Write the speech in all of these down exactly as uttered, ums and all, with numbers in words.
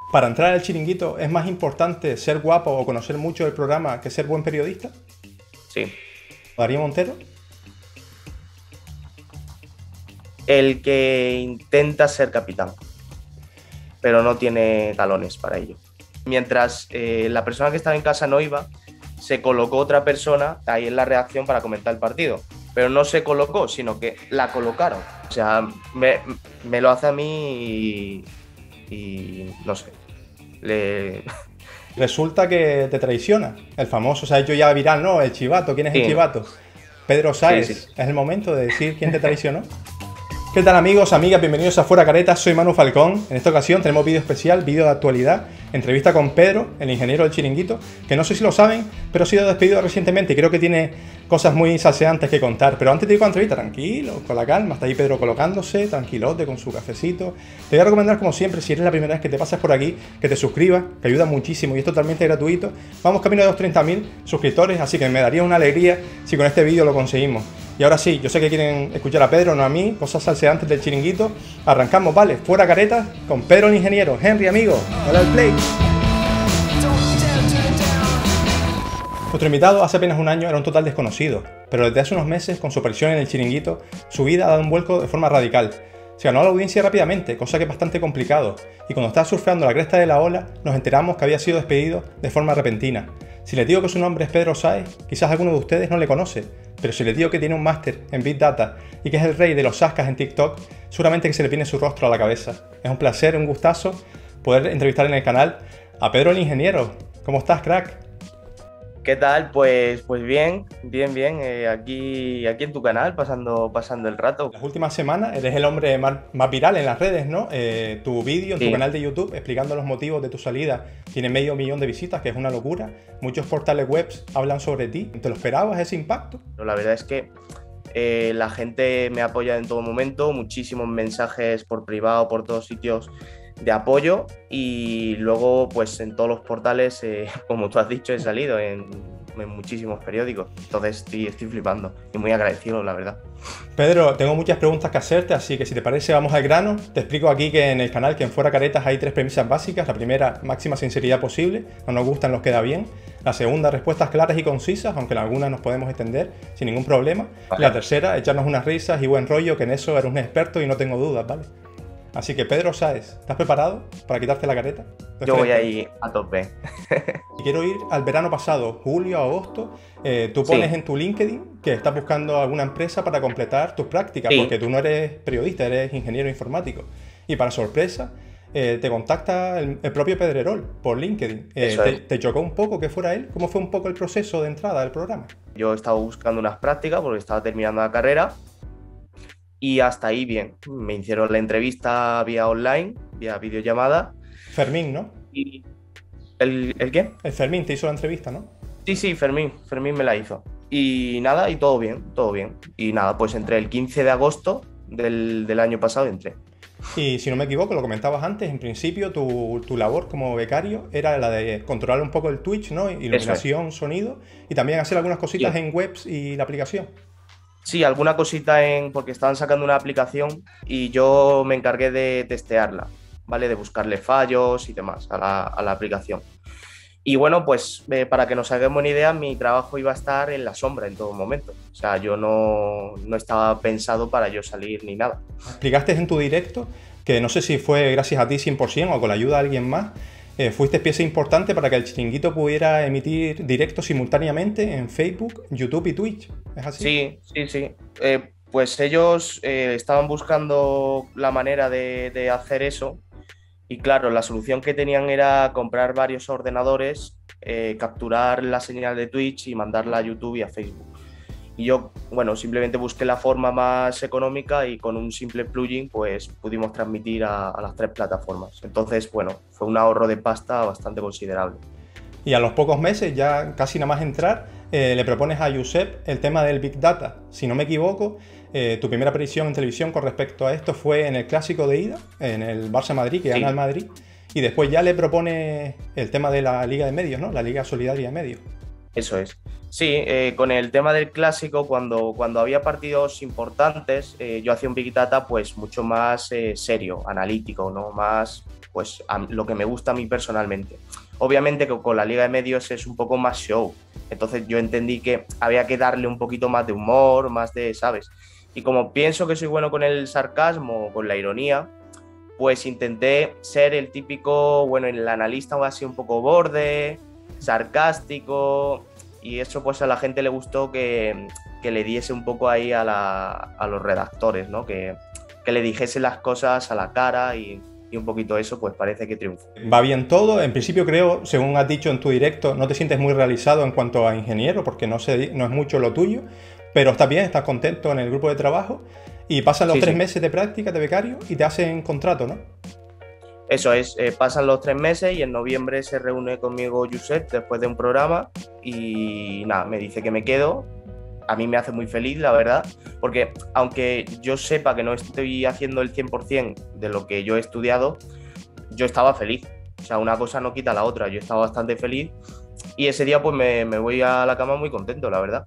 Para entrar al chiringuito, ¿es más importante ser guapo o conocer mucho del programa que ser buen periodista? Sí. ¿Darío Montero? El que intenta ser capitán, pero no tiene talones para ello. Mientras eh, la persona que estaba en casa no iba, se colocó otra persona ahí en la redacción para comentar el partido. Pero no se colocó, sino que la colocaron. O sea, me, me lo hace a mí y, y no sé. Le... Resulta que te traiciona. El famoso, se ha hecho ya viral, ¿no? El chivato. ¿Quién es Sí. el chivato? Pedro Sáez. Sí, sí. Es el momento de decir quién te traicionó. ¿Qué tal, amigos, amigas? Bienvenidos a Fuera Caretas, soy Manu Falcón. En esta ocasión tenemos vídeo especial, vídeo de actualidad, entrevista con Pedro, el ingeniero del chiringuito, que no sé si lo saben, pero ha sido despedido recientemente y creo que tiene cosas muy salseantes que contar. Pero antes de ir con la entrevista, tranquilo, con la calma, está ahí Pedro colocándose, tranquilote, con su cafecito. Te voy a recomendar, como siempre, si eres la primera vez que te pasas por aquí, que te suscribas, que ayuda muchísimo y es totalmente gratuito. Vamos camino de los treinta mil suscriptores, así que me daría una alegría si con este vídeo lo conseguimos. Y ahora sí, yo sé que quieren escuchar a Pedro, no a mí, cosas salseantes del chiringuito. Arrancamos, vale, Fuera Caretas con Pedro el ingeniero. Henry, amigo, dale al play. Nuestro invitado hace apenas un año era un total desconocido, pero desde hace unos meses, con su aparición en el chiringuito, su vida ha dado un vuelco de forma radical. Se ganó a la audiencia rápidamente, cosa que es bastante complicado, y cuando estaba surfeando la cresta de la ola, nos enteramos que había sido despedido de forma repentina. Si les digo que su nombre es Pedro Sáez, quizás alguno de ustedes no le conoce, pero si les digo que tiene un máster en Big Data y que es el rey de los zascas en TikTok, seguramente que se le viene su rostro a la cabeza. Es un placer, un gustazo poder entrevistar en el canal a Pedro el ingeniero. ¿Cómo estás, crack? ¿Qué tal? Pues, pues bien, bien, bien. Eh, aquí, aquí en tu canal, pasando, pasando el rato. Las últimas semanas eres el hombre más, más viral en las redes, ¿no? Eh, tu vídeo en Sí. tu canal de YouTube explicando los motivos de tu salida tiene medio millón de visitas, que es una locura. Muchos portales web hablan sobre ti. ¿Te lo esperabas ese impacto? Pero la verdad es que eh, la gente me apoya en todo momento, muchísimos mensajes por privado, por todos sitios de apoyo, y luego pues en todos los portales, eh, como tú has dicho, he salido en, en muchísimos periódicos. Entonces estoy, estoy flipando y muy agradecido, la verdad. Pedro, tengo muchas preguntas que hacerte, así que si te parece vamos al grano. Te explico aquí que en el canal, que en Fuera Caretas, hay tres premisas básicas. La primera, máxima sinceridad posible, no nos gustan, nos queda bien. La segunda, respuestas claras y concisas, aunque en algunas nos podemos extender sin ningún problema. Vale. La tercera, echarnos unas risas y buen rollo, que en eso eres un experto y no tengo dudas, ¿vale? Así que Pedro Sáez, ¿estás preparado para quitarte la careta? De Yo voy frente. ahí a tope. Y quiero ir al verano pasado, julio, agosto. Eh, tú pones Sí. en tu LinkedIn que estás buscando alguna empresa para completar tus prácticas, Sí. porque tú no eres periodista, eres ingeniero informático. Y para sorpresa, eh, te contacta el, el propio Pedrerol por LinkedIn. Eh, Eso te, es. ¿Te chocó un poco que fuera él? ¿Cómo fue un poco el proceso de entrada del programa? Yo estaba buscando unas prácticas porque estaba terminando la carrera y hasta ahí bien. Me hicieron la entrevista vía online, vía videollamada. Fermín, ¿no? Y ¿El, el qué? El Fermín te hizo la entrevista, ¿no? Sí, sí, Fermín, Fermín me la hizo. Y nada, y todo bien, todo bien. Y nada, pues entré el quince de agosto del, del año pasado, entré. Y si no me equivoco, lo comentabas antes, en principio tu, tu labor como becario era la de controlar un poco el Twitch, ¿no? Iluminación, sonido, y también hacer algunas cositas Sí. en webs y la aplicación. Sí, alguna cosita en, porque estaban sacando una aplicación y yo me encargué de testearla, ¿vale? De buscarle fallos y demás a la, a la aplicación. Y bueno, pues eh, para que nos hagamos una idea, mi trabajo iba a estar en la sombra en todo momento. O sea, yo no, no estaba pensado para yo salir ni nada. Explicaste en tu directo, que no sé si fue gracias a ti cien por cien o con la ayuda de alguien más, eh, fuiste pieza importante para que el chiringuito pudiera emitir directos simultáneamente en Facebook, YouTube y Twitch. ¿Es así? Sí, sí, sí. Eh, pues ellos eh, estaban buscando la manera de, de hacer eso. Y claro, la solución que tenían era comprar varios ordenadores, eh, capturar la señal de Twitch y mandarla a YouTube y a Facebook. Y yo, bueno, simplemente busqué la forma más económica y con un simple plugin pues pudimos transmitir a, a las tres plataformas. Entonces, bueno, fue un ahorro de pasta bastante considerable. Y a los pocos meses, ya casi nada más entrar, eh, le propones a Josep el tema del Big Data. Si no me equivoco, eh, tu primera aparición en televisión con respecto a esto fue en el clásico de ida, en el Barça-Madrid, que Sí. gana el Madrid. Y después ya le propone el tema de la Liga de Medios, ¿no? La Liga Solidaria de Medios. Eso es. Sí, eh, con el tema del clásico, cuando, cuando había partidos importantes, eh, yo hacía un Big Data pues mucho más eh, serio, analítico, ¿no? Más pues a lo que me gusta a mí personalmente. Obviamente que con la Liga de Medios es un poco más show, entonces yo entendí que había que darle un poquito más de humor, más de, ¿sabes? Y como pienso que soy bueno con el sarcasmo, con la ironía, pues intenté ser el típico, bueno, el analista o así un poco borde, sarcástico, y eso pues a la gente le gustó que, que le diese un poco ahí a, la, a los redactores, ¿no? Que, que le dijese las cosas a la cara y, y un poquito eso pues parece que triunfó. Va bien todo, en principio creo, según has dicho en tu directo, no te sientes muy realizado en cuanto a ingeniero porque no, sé, no es mucho lo tuyo, pero estás bien, estás contento en el grupo de trabajo y pasan los Sí, tres sí. meses de práctica de becario y te hacen contrato, ¿no? Eso es, eh, pasan los tres meses y en noviembre se reúne conmigo Josep después de un programa y nada, me dice que me quedo. A mí me hace muy feliz, la verdad, porque aunque yo sepa que no estoy haciendo el cien por ciento de lo que yo he estudiado, yo estaba feliz. O sea, una cosa no quita la otra, yo estaba bastante feliz y ese día pues me, me voy a la cama muy contento, la verdad.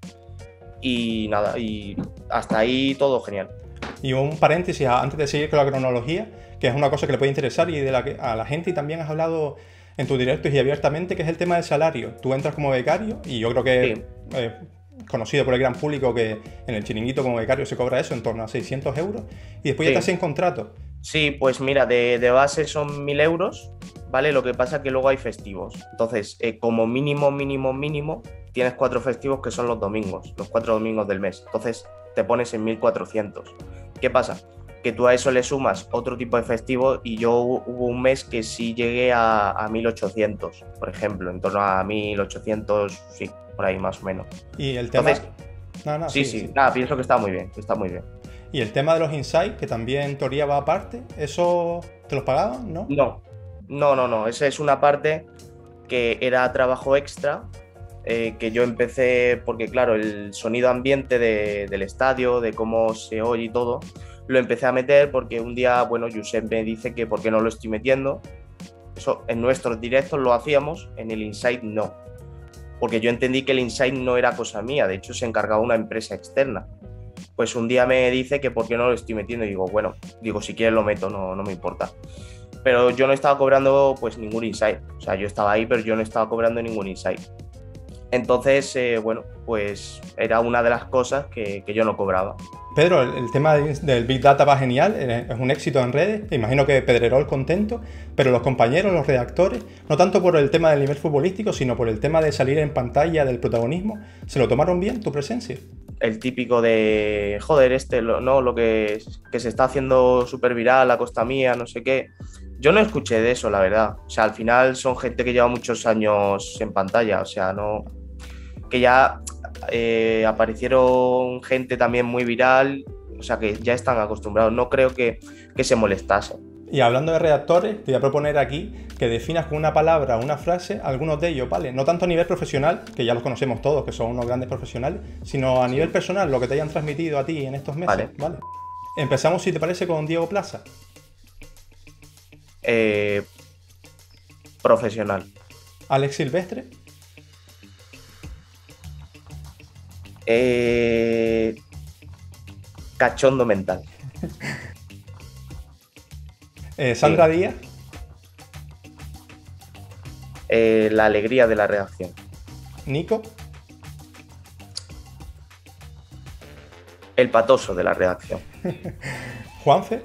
Y nada, y hasta ahí todo genial. Y un paréntesis antes de seguir con la cronología, que es una cosa que le puede interesar y de la que a la gente y también has hablado en tus directos y abiertamente, que es el tema del salario. Tú entras como becario y yo creo que Sí. es conocido por el gran público que en el Chiringuito como becario se cobra eso, en torno a seiscientos euros, y después ya te Sí. hacen contrato. Sí, pues mira, de, de base son mil euros, ¿vale? Lo que pasa es que luego hay festivos. Entonces, eh, como mínimo, mínimo, mínimo, tienes cuatro festivos que son los domingos, los cuatro domingos del mes. Entonces, te pones en mil cuatrocientos. ¿Qué pasa? Que tú a eso le sumas otro tipo de festivo y yo hubo un mes que sí llegué a, a mil ochocientos, por ejemplo, en torno a mil ochocientos, sí, por ahí más o menos. Y el tema... Entonces, No, no, sí, sí, sí, sí. nada, pienso que está muy bien, que está muy bien. Y el tema de los insights, que también en teoría va aparte, ¿eso te los pagaban, no? No, no, no, no, esa es una parte que era trabajo extra, eh, que yo empecé, porque claro, el sonido ambiente de- del estadio, de cómo se oye y todo, lo empecé a meter porque un día, bueno, Josep me dice que por qué no lo estoy metiendo. Eso en nuestros directos lo hacíamos, en el Insight no, porque yo entendí que el Insight no era cosa mía, de hecho se encargaba una empresa externa. Pues un día me dice que por qué no lo estoy metiendo y digo, bueno, digo, si quieres lo meto, no, no me importa. Pero yo no estaba cobrando pues ningún insight. O sea, yo estaba ahí, pero yo no estaba cobrando ningún insight. Entonces, eh, bueno, pues era una de las cosas que, que yo no cobraba. Pedro, el, el tema de- del Big Data va genial, eh, es un éxito en redes, imagino que Pedrerol contento, pero los compañeros, los redactores, no tanto por el tema del nivel futbolístico, sino por el tema de salir en pantalla, del protagonismo, ¿se lo tomaron bien tu presencia? El típico de, joder, este, lo, no, lo que, que se está haciendo súper viral, la costa mía, no sé qué. Yo no escuché de eso, la verdad. O sea, al final son gente que lleva muchos años en pantalla, o sea, no... que ya eh, aparecieron gente también muy viral, o sea, que ya están acostumbrados. No creo que, que se molestasen. Y hablando de redactores, te voy a proponer aquí que definas con una palabra o una frase algunos de ellos, ¿vale? No tanto a nivel profesional, que ya los conocemos todos, que son unos grandes profesionales, sino a nivel personal, lo que te hayan transmitido a ti en estos meses, Vale. ¿vale? Empezamos, si te parece, con Diego Plaza. Eh, profesional. Alex Silvestre. Eh, cachondo mental. Eh, Sandra Sí. Díaz. Eh, la alegría de la redacción. Nico. El patoso de la redacción. Juanfe.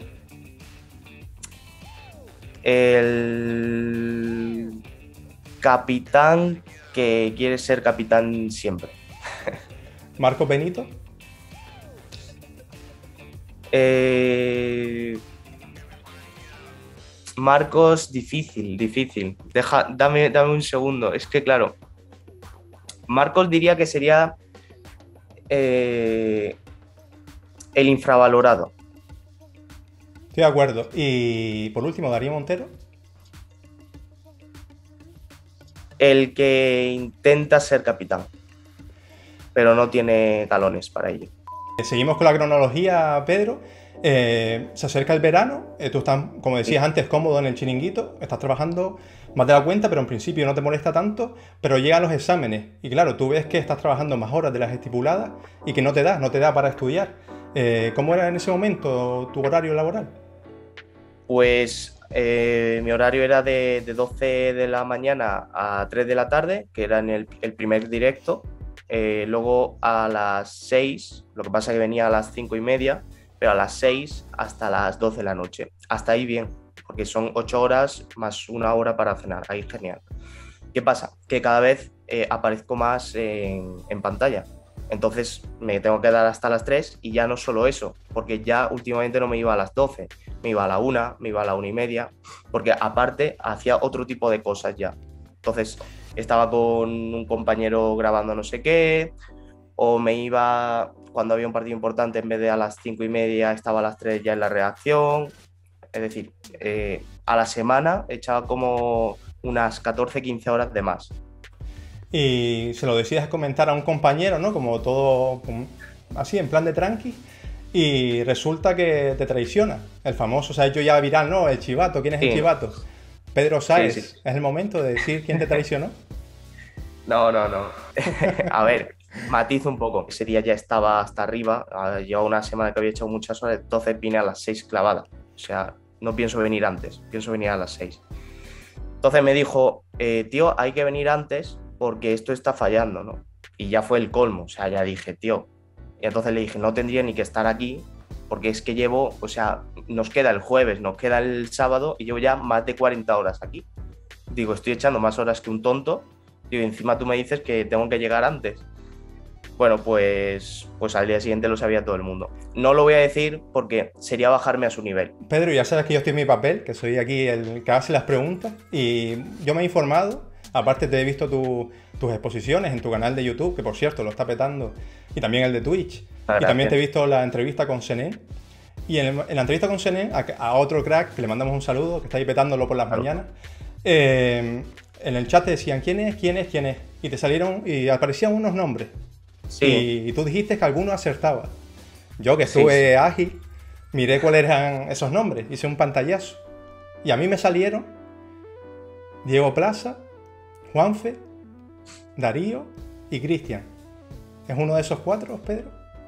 El capitán que quiere ser capitán siempre. Marco Benito. Eh, Marcos, difícil, difícil. Deja, dame, dame un segundo. Es que, claro, Marcos diría que sería eh, el infravalorado. Estoy de acuerdo. Y por último, Darío Montero. El que intenta ser capitán, pero no tiene talones para ello. Seguimos con la cronología, Pedro. Eh, se acerca el verano, eh, tú estás, como decías antes, cómodo en el chiringuito, estás trabajando más de la cuenta, pero en principio no te molesta tanto, pero llegan los exámenes y claro, tú ves que estás trabajando más horas de las estipuladas y que no te da, no te da para estudiar. Eh, ¿Cómo era en ese momento tu horario laboral? Pues eh, mi horario era de, de doce de la mañana a tres de la tarde, que era en el, el primer directo. Eh, luego a las seis, lo que pasa es que venía a las cinco y media, pero a las seis hasta las doce de la noche. Hasta ahí bien, porque son ocho horas más una hora para cenar. Ahí genial. ¿Qué pasa? Que cada vez eh, aparezco más en, en pantalla. Entonces me tengo que dar hasta las tres y ya no solo eso, porque ya últimamente no me iba a las doce, me iba a la una, me iba a la una y media, porque aparte hacía otro tipo de cosas ya. Entonces estaba con un compañero grabando no sé qué, o me iba cuando había un partido importante, en vez de a las cinco y media estaba a las tres ya en la redacción. Es decir, eh, a la semana echaba como unas catorce quince horas de más. Y se lo decides comentar a un compañero, ¿no? Como todo como así, en plan de tranqui, y resulta que te traiciona. El famoso, se ha hecho ya viral, ¿no? El chivato. ¿Quién es Sí. el chivato? Pedro Sáez. Sí, sí. ¿Es el momento de decir quién te traicionó? No, no, no. A ver, matizo un poco. Ese día ya estaba hasta arriba. ah, Llevaba una semana que había echado muchas horas, entonces vine a las seis clavada. O sea, no pienso venir antes, pienso venir a las seis. Entonces me dijo, eh, tío, hay que venir antes porque esto está fallando, ¿no? Y ya fue el colmo. O sea, ya dije, tío. Y entonces le dije, no tendría ni que estar aquí porque es que llevo, o sea, nos queda el jueves, nos queda el sábado y llevo ya más de cuarenta horas aquí. Digo, estoy echando más horas que un tonto. Y encima tú me dices que tengo que llegar antes. Bueno, pues, pues al día siguiente lo sabía todo el mundo. No lo voy a decir porque sería bajarme a su nivel. Pedro, ya sabes que yo estoy en mi papel, que soy aquí el que hace las preguntas, y yo me he informado, aparte te he visto tu, tus exposiciones en tu canal de YouTube, que por cierto lo está petando, y también el de Twitch, Gracias. y también te he visto la entrevista con Sené, y en, el- en la entrevista con Sené, a, a otro crack, que le mandamos un saludo, que está ahí petándolo por las Claro. mañanas, eh, en el chat te decían quién es, quién es, quién es, y te salieron, y aparecían unos nombres, Sí, y, y tú dijiste que alguno acertaba. Yo que Sí, estuve sí. ágil, miré cuáles eran esos nombres, hice un pantallazo. Y a mí me salieron Diego Plaza, Juanfe, Darío y Cristian. ¿Es uno de esos cuatro, Pedro?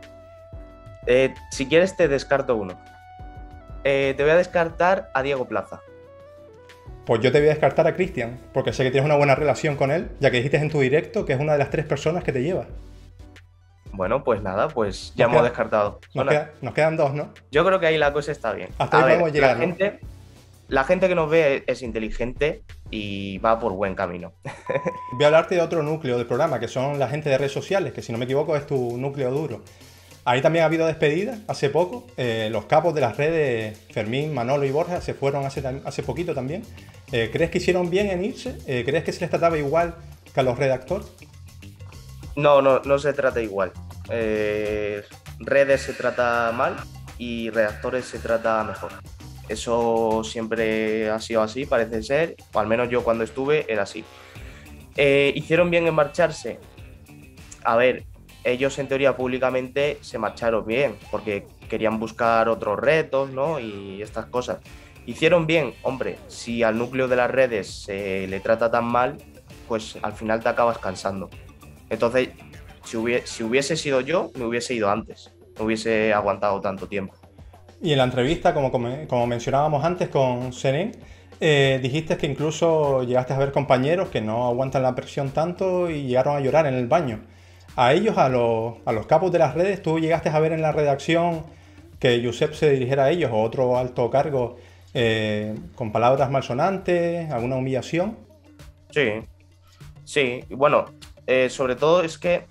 Eh, si quieres te descarto uno. Eh, te voy a descartar a Diego Plaza. Pues yo te voy a descartar a Cristian, porque sé que tienes una buena relación con él, ya que dijiste en tu directo que es una de las tres personas que te lleva. Bueno, pues nada, pues ya Nos hemos queda- descartado. Nos, Bueno, queda- nos quedan dos, ¿no? yo creo que ahí la cosa está bien. Hasta ahí A ver, podemos llegar, la ¿no? gente, la gente que nos ve es inteligente y va por buen camino. Voy a hablarte de otro núcleo del programa, que son la gente de redes sociales, que si no me equivoco es tu núcleo duro. Ahí también ha habido despedidas hace poco. Eh, los capos de las redes, Fermín, Manolo y Borja, se fueron hace, tam- hace poquito también. Eh, ¿Crees que hicieron bien en irse? Eh, ¿Crees que se les trataba igual que a los redactores? No, no, no se trata igual. Eh, redes se trata mal y redactores se trata mejor. Eso siempre ha sido así, parece ser, o al menos yo cuando estuve era así. Eh, ¿hicieron bien en marcharse? A ver, ellos en teoría públicamente se marcharon bien, porque querían buscar otros retos, ¿no? Y estas cosas. ¿Hicieron bien? Hombre, si al núcleo de las redes se le trata tan mal, pues al final te acabas cansando. Entonces, si hubiese, si hubiese sido yo, me hubiese ido antes, no hubiese aguantado tanto tiempo. Y en la entrevista, como, como, como mencionábamos antes con Senen, eh, dijiste que incluso llegaste a ver compañeros que no aguantan la presión tanto y llegaron a llorar en el baño. A ellos, a los, a los capos de las redes, ¿tú llegaste a ver en la redacción que Josep se dirigiera a ellos o otro alto cargo eh, con palabras malsonantes, alguna humillación? Sí, sí. Y bueno, eh, sobre todo es que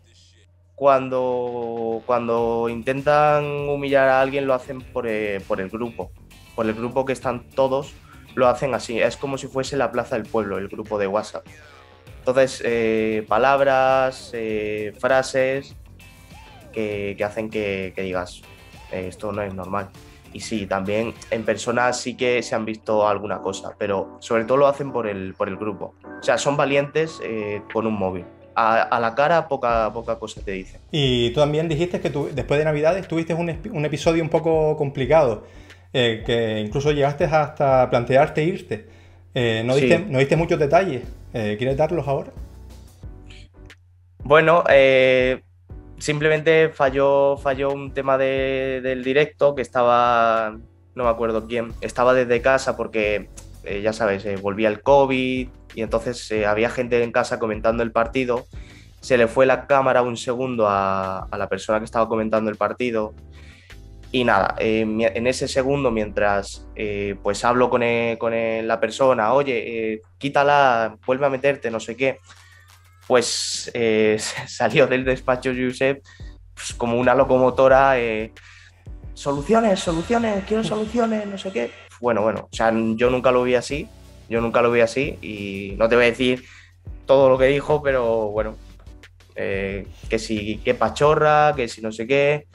cuando, cuando intentan humillar a alguien lo hacen por, eh, por el grupo. Por el grupo que están todos, lo hacen así. Es como si fuese la Plaza del Pueblo, el grupo de WhatsApp. Entonces, eh, palabras, eh, frases que, que hacen que, que digas, eh, esto no es normal. Y sí, también en persona sí que se han visto alguna cosa, pero sobre todo lo hacen por el, por el grupo. O sea, son valientes eh, con un móvil. a, a la cara poca, poca cosa te dicen. Y tú también dijiste que tú, después de Navidades tuviste un, un episodio un poco complicado, eh, que incluso llegaste hasta plantearte irte. Eh, no, diste, Sí. no diste muchos detalles. Eh, ¿quieres darlos ahora? Bueno, eh, simplemente falló, falló un tema de- del directo que estaba, no me acuerdo quién, estaba desde casa porque, eh, ya sabes, eh, volvía el COVID y entonces eh, había gente en casa comentando el partido. Se le fue la cámara un segundo a, a la persona que estaba comentando el partido y nada, eh, mi- en ese segundo mientras eh, pues hablo con, el- con el- la persona, oye, eh, quítala, vuelve a meterte, no sé qué, pues eh, salió del despacho Josep pues, como una locomotora, eh, soluciones, soluciones, quiero soluciones, no sé qué. Bueno, bueno, o sea, yo nunca lo vi así, yo nunca lo vi así y no te voy a decir todo lo que dijo, pero bueno, eh, que si, que pachorra, que si no sé qué,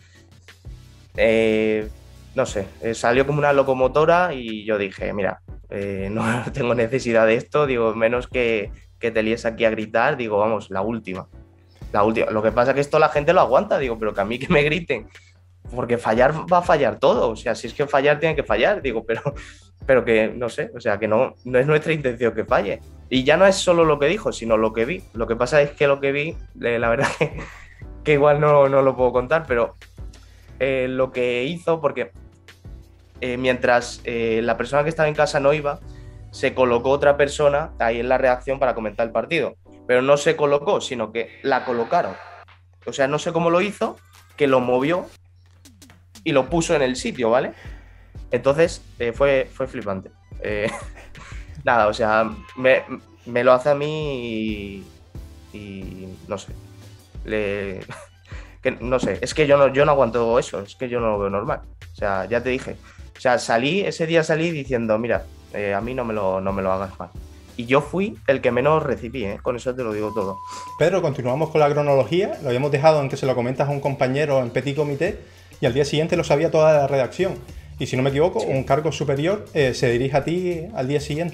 eh, no sé, eh, salió como una locomotora y yo dije, mira, eh, no tengo necesidad de esto, digo, menos que, que te líes aquí a gritar, digo, vamos, la última. La última. Lo que pasa es que esto la gente lo aguanta, digo, pero que a mí que me griten, porque fallar va a fallar todo, o sea, si es que fallar tiene que fallar, digo, pero, pero que no sé, o sea, que no, no es nuestra intención que falle. Y ya no es solo lo que dijo, sino lo que vi. Lo que pasa es que lo que vi, eh, la verdad que, que igual no, no lo puedo contar, pero eh, lo que hizo, porque eh, mientras eh, la persona que estaba en casa no iba, se colocó otra persona ahí en la redacción para comentar el partido. Pero no se colocó, sino que la colocaron. O sea, no sé cómo lo hizo, que lo movió y lo puso en el sitio, ¿vale? Entonces eh, fue, fue flipante. Eh, nada, o sea, me, me lo hace a mí y, y no sé. Le, que, no sé, es que yo no, yo no aguanto eso, es que yo no lo veo normal. O sea, ya te dije. O sea, salí, ese día salí diciendo, mira, eh, a mí no me, lo, no me lo hagas mal. Y yo fui el que menos recibí, ¿eh? Con eso te lo digo todo. Pedro, continuamos con la cronología. Lo habíamos dejado en que se lo comentas a un compañero en Petit Comité y al día siguiente lo sabía toda la redacción. Y si no me equivoco, Sí. un cargo superior eh, se dirige a ti al día siguiente.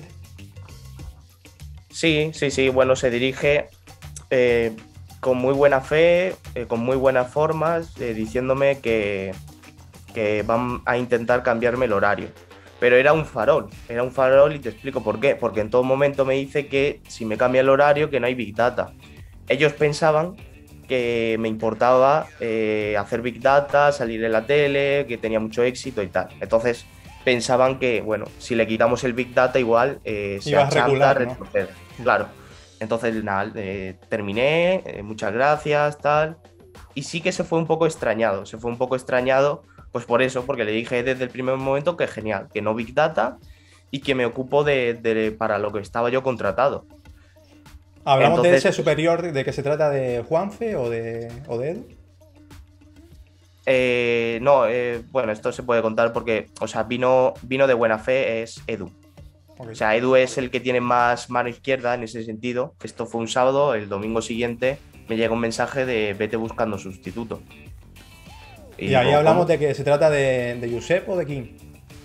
Sí, sí, sí, bueno, se dirige eh, con muy buena fe, eh, con muy buenas formas, eh, diciéndome que, que van a intentar cambiarme el horario. Pero era un farol, era un farol y te explico por qué. Porque en todo momento me dice que si me cambia el horario, que no hay Big Data. Ellos pensaban que me importaba eh, hacer Big Data, salir en la tele, que tenía mucho éxito y tal. Entonces pensaban que, bueno, si le quitamos el Big Data igual eh, se Ibas a achanta, regular, ¿no? retrocede. Claro. Entonces, nada, eh, terminé, eh, muchas gracias, tal. Y sí que se fue un poco extrañado, se fue un poco extrañado, pues por eso, porque le dije desde el primer momento que genial, que no Big Data y que me ocupo de, de- para lo que estaba yo contratado. ¿Hablamos de Entonces, ese pues, superior de que se trata de Juanfe o de, o de Edu? eh, no, eh, bueno, esto se puede contar porque, o sea, vino, vino de buena fe, es Edu. Ok. O sea, Edu es el que tiene más mano izquierda en ese sentido. Esto fue un sábado, el domingo siguiente me llega un mensaje de vete buscando sustituto. Y Y ahí digo, hablamos ¿cómo? de que se trata de, de Josep o de Kim.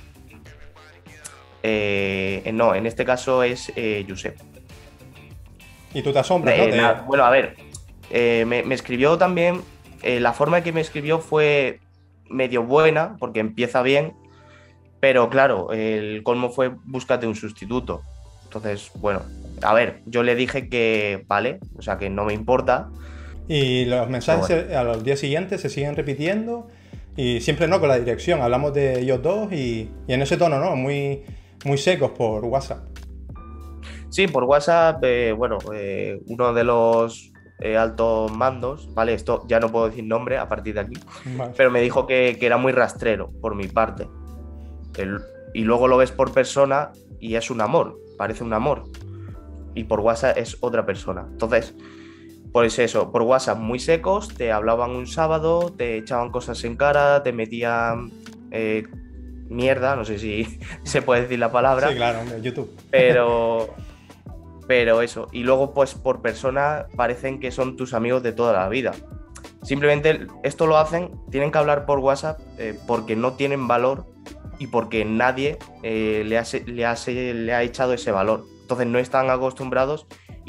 Eh, no, en este caso es eh, Josep. Y tú te asombras, ¿no? Eh, De- nada, bueno, a ver, eh, me, me escribió también, eh, la forma en que me escribió fue medio buena, porque empieza bien, pero claro, el colmo fue búscate un sustituto. Entonces, bueno, a ver, yo le dije que vale, o sea, que no me importa, Y los mensajes pero bueno. se- a los días siguientes se siguen repitiendo y siempre no con la dirección. Hablamos de ellos dos y, y en ese tono, ¿no? Muy, muy secos por WhatsApp. Sí, por WhatsApp, eh, bueno, eh, uno de los eh, altos mandos, ¿vale? Esto ya no puedo decir nombre a partir de aquí, Vale. pero me dijo que, que era muy rastrero por mi parte. El- y luego lo ves por persona y es un amor, parece un amor. Y por WhatsApp es otra persona. Entonces, pues eso, por WhatsApp muy secos, te hablaban un sábado, te echaban cosas en cara, te metían eh, mierda, no sé si se puede decir la palabra, Sí, claro, hombre, YouTube. pero, pero eso. Y luego, pues por persona parecen que son tus amigos de toda la vida. Simplemente esto lo hacen, tienen que hablar por WhatsApp eh, porque no tienen valor y porque nadie eh, le, ha, se- le, ha, se- le ha echado ese valor. Entonces no están acostumbrados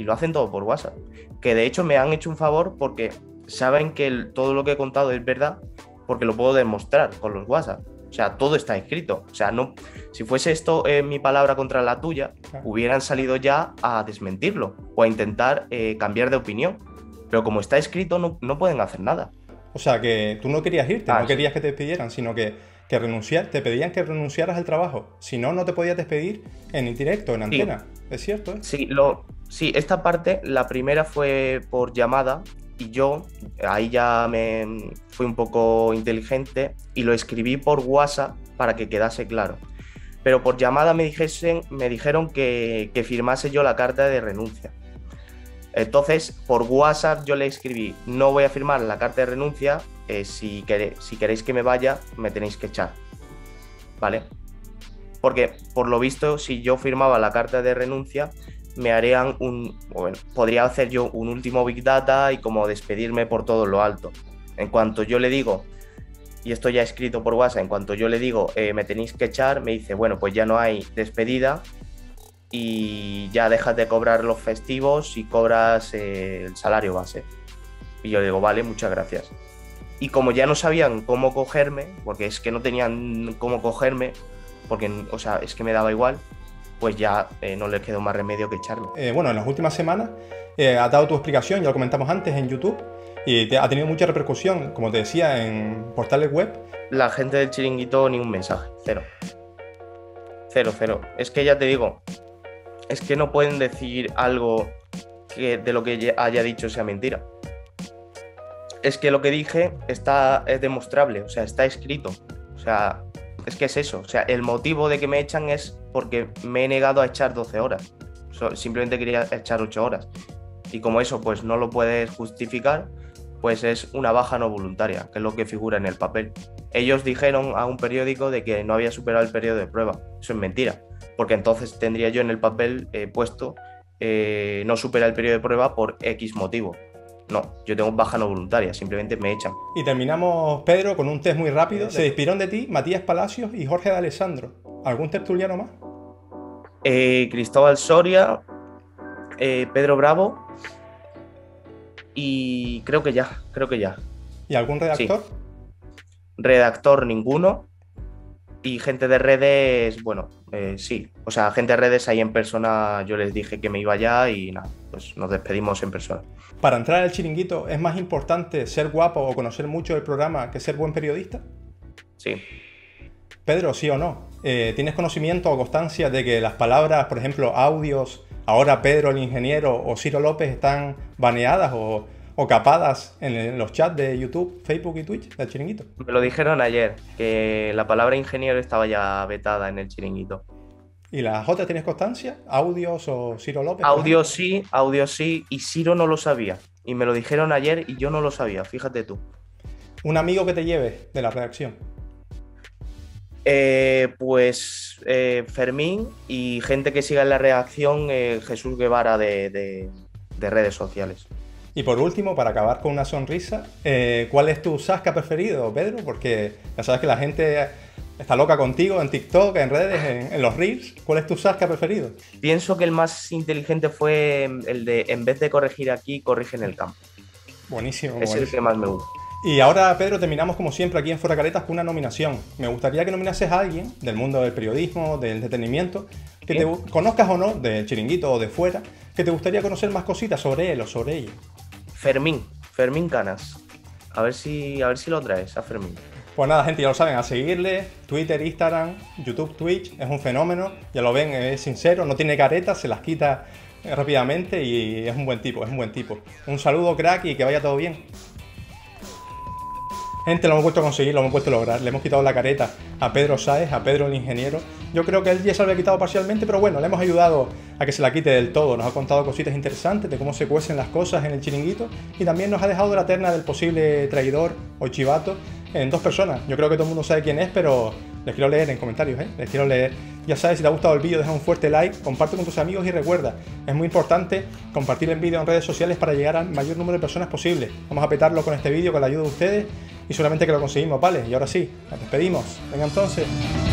y lo hacen todo por WhatsApp. Que de hecho me han hecho un favor porque saben que el, todo lo que he contado es verdad, porque lo puedo demostrar con los WhatsApp. O sea, todo está escrito. O sea, no, si fuese esto eh, mi palabra contra la tuya, claro, hubieran salido ya a desmentirlo o a intentar eh, cambiar de opinión. Pero como está escrito, no, no pueden hacer nada. O sea, que tú no querías irte, ah, no sí. querías que te despidieran, sino que, que renunciar, te pedían que renunciaras al trabajo. Si no, no te podías despedir en directo, en antena. Sí. ¿Es cierto? ¿eh? Sí, lo, sí, esta parte, la primera fue por llamada. Y yo ahí ya me fui un poco inteligente y lo escribí por WhatsApp para que quedase claro. Pero por llamada me, dijesen, me dijeron que, que firmase yo la carta de renuncia. Entonces, por WhatsApp yo le escribí, no voy a firmar la carta de renuncia, eh, si, queréis, si queréis que me vaya, me tenéis que echar. ¿Vale? Porque, por lo visto, si yo firmaba la carta de renuncia, me harían un, bueno, podría hacer yo un último Big Data y como despedirme por todo lo alto. En cuanto yo le digo, y esto ya escrito por WhatsApp, en cuanto yo le digo, eh, me tenéis que echar, me dice, bueno, pues ya no hay despedida y ya dejas de cobrar los festivos y cobras eh, el salario base. Y yo le digo, vale, muchas gracias. Y como ya no sabían cómo cogerme, porque es que no tenían cómo cogerme, porque, o sea, es que me daba igual, pues ya eh, no les quedó más remedio que echarme. Eh, bueno, en las últimas semanas eh, has dado tu explicación, ya lo comentamos antes, en YouTube, y te, ha tenido mucha repercusión, como te decía, en portales web. La gente del Chiringuito ni un mensaje, cero. Cero, cero. Es que ya te digo, es que no pueden decir algo que de lo que haya dicho sea mentira. Es que lo que dije está, es demostrable, o sea, está escrito. O sea, es que es eso. O sea, el motivo de que me echan es porque me he negado a echar doce horas. Simplemente quería echar ocho horas. Y como eso pues no lo puedes justificar, pues es una baja no voluntaria, que es lo que figura en el papel. Ellos dijeron a un periódico de que no había superado el periodo de prueba. Eso es mentira, porque entonces tendría yo en el papel eh, puesto eh, no supera el periodo de prueba por X motivo. No, yo tengo baja no voluntaria, simplemente me echan. Y terminamos, Pedro, con un test muy rápido. Se despidieron de ti Matías Palacios y Jorge de Alessandro. ¿Algún tertuliano más? Eh, Cristóbal Soria, eh, Pedro Bravo y creo que ya, creo que ya. ¿Y algún redactor? Sí. Redactor ninguno y gente de redes, bueno, eh, sí. O sea, gente de redes ahí en persona yo les dije que me iba ya y nada, pues nos despedimos en persona. Para entrar al Chiringuito, ¿es más importante ser guapo o conocer mucho del programa que ser buen periodista? Sí. Pedro, ¿sí o no? Eh, ¿Tienes conocimiento o constancia de que las palabras, por ejemplo, audios, ahora Pedro el ingeniero o Ciro López están baneadas o, o capadas en, en los chats de YouTube, Facebook y Twitch del Chiringuito? Me lo dijeron ayer, que la palabra ingeniero estaba ya vetada en el Chiringuito. ¿Y las otras tienes constancia? ¿Audios o Ciro López? Audios sí, audios sí, y Ciro no lo sabía. Y me lo dijeron ayer y yo no lo sabía, fíjate tú. ¿Un amigo que te lleve de la redacción? Eh, pues eh, Fermín y gente que siga en la redacción, eh, Jesús Guevara de, de, de redes sociales. Y por último, para acabar con una sonrisa, eh, ¿cuál es tu Zasca preferido, Pedro? Porque ya sabes que la gente está loca contigo en TikTok, en redes, en, en los Reels. ¿Cuál es tu Zasca preferido? Pienso que el más inteligente fue el de en vez de corregir aquí, corrige en el campo. Buenísimo. Es buenísimo. el que más me gusta. Y ahora, Pedro, terminamos como siempre aquí en Fuera Caretas con una nominación. Me gustaría que nominases a alguien del mundo del periodismo, del entretenimiento, que te conozcas o no, del Chiringuito o de fuera, que te gustaría conocer más cositas sobre él o sobre ella. Fermín, Fermín Canas. A ver si, a ver si lo traes a Fermín. Pues nada, gente, ya lo saben, a seguirle, Twitter, Instagram, YouTube, Twitch, es un fenómeno, ya lo ven, es sincero, no tiene caretas, se las quita rápidamente y es un buen tipo, es un buen tipo. Un saludo, crack, y que vaya todo bien. Gente, lo hemos vuelto a conseguir, lo hemos vuelto a lograr. Le hemos quitado la careta a Pedro Sáez, a Pedro el ingeniero. Yo creo que él ya se lo había quitado parcialmente, pero bueno, le hemos ayudado a que se la quite del todo. Nos ha contado cositas interesantes de cómo se cuecen las cosas en el Chiringuito y también nos ha dejado de la terna del posible traidor o chivato en dos personas. Yo creo que todo el mundo sabe quién es, pero les quiero leer en comentarios, ¿eh? Les quiero leer. Ya sabes, si te ha gustado el vídeo, deja un fuerte like, comparte con tus amigos y recuerda, es muy importante compartir el vídeo en redes sociales para llegar al mayor número de personas posible. Vamos a petarlo con este vídeo con la ayuda de ustedes y solamente que lo conseguimos, ¿vale? Y ahora sí, nos despedimos. Venga entonces.